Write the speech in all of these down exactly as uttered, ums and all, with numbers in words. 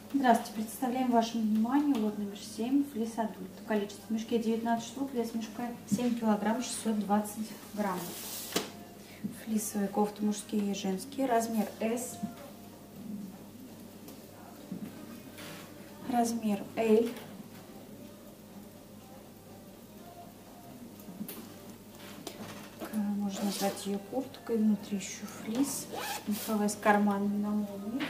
Здравствуйте, представляем вашему вниманию лот номер семь, флис адульт. Количество в мешке девятнадцать штук, вес мешка семь килограмм шестьсот двадцать грамм. Флисовые кофты мужские и женские, размер эс, размер эль, можно назвать ее курткой, внутри еще флис, меховая с карманами на молнии.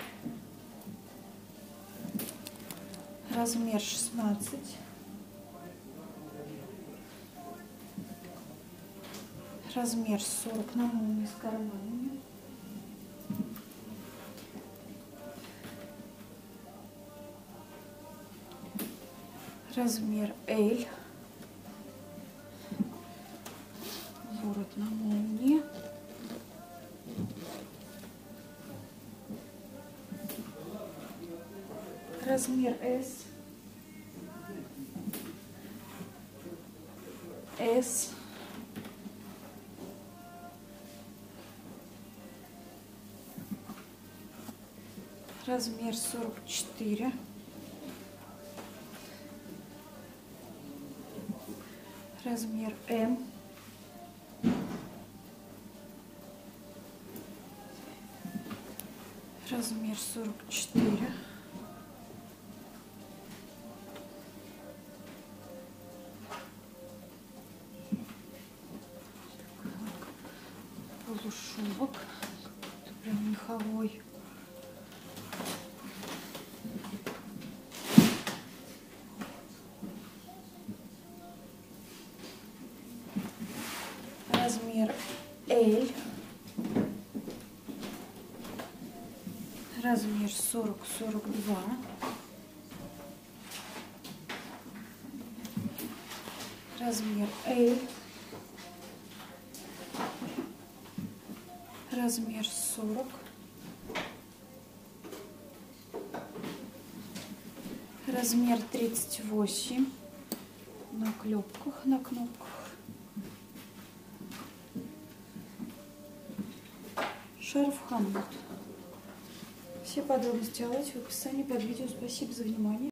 Размер шестнадцать, размер сорок на молнии с карманами, размер эль, ворот на молнии, размер эс, эс, размер сорок четыре, размер эм, размер сорок четыре, полушубок, прям меховой, размер эль, размер сорок сорок два, размер эль, размер сорок, размер тридцать восемь, на клепках, на кнопках, шарф хомут. Все подробности о лоте в описании под видео. Спасибо за внимание.